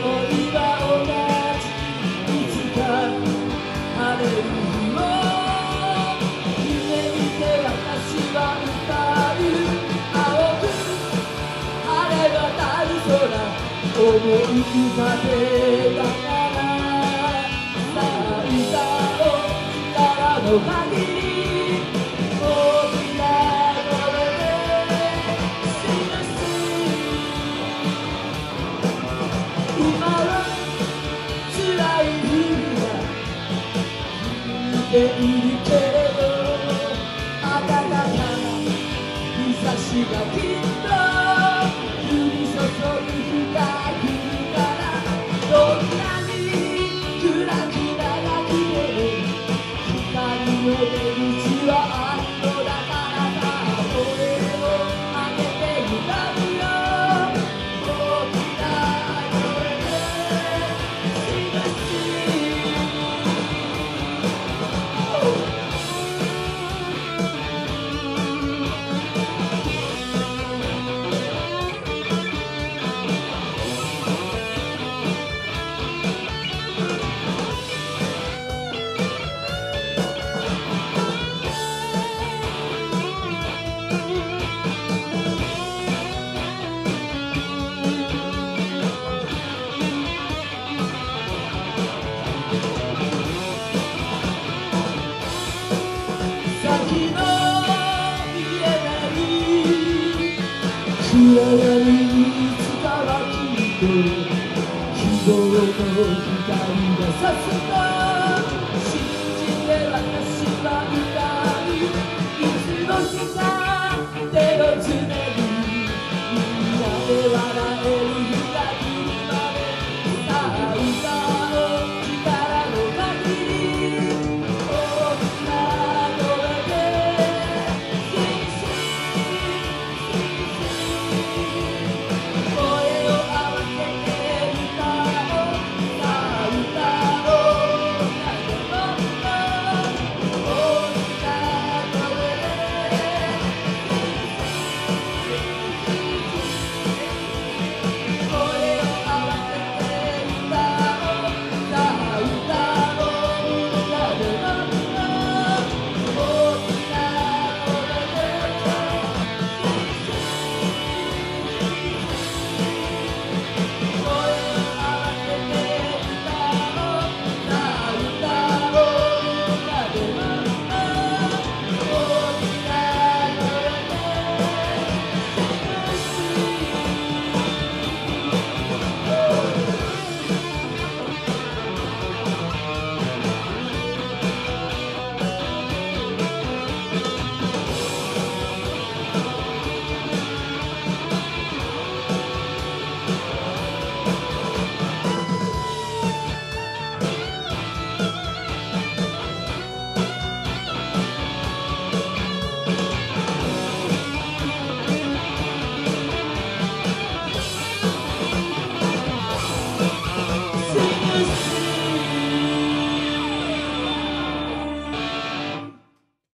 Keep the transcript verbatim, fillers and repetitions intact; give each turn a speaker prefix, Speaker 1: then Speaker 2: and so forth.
Speaker 1: いは同じいつか晴れる日を夢見て私は歌う青く晴れ渡る空思い浮かべながらさあ歌おう力の限り大きな声でSing a sing今は辛い日が続いているけれど暖かな日差しがきっと降り注ぐ日が来るからどんなに暗くなくても光の出口はあるのだからさ声を上げて歌うよ大きな声で Sing a sing先の見えない暗闇にいつかはきっと希望の光が差すと